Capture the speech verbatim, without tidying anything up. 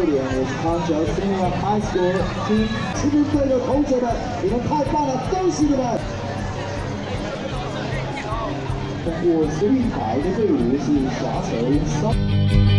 点，我是康桥 Senior High School Team 赤兵队的同学们，你们太棒了，恭喜你们！我实力牌的队伍是霞城三。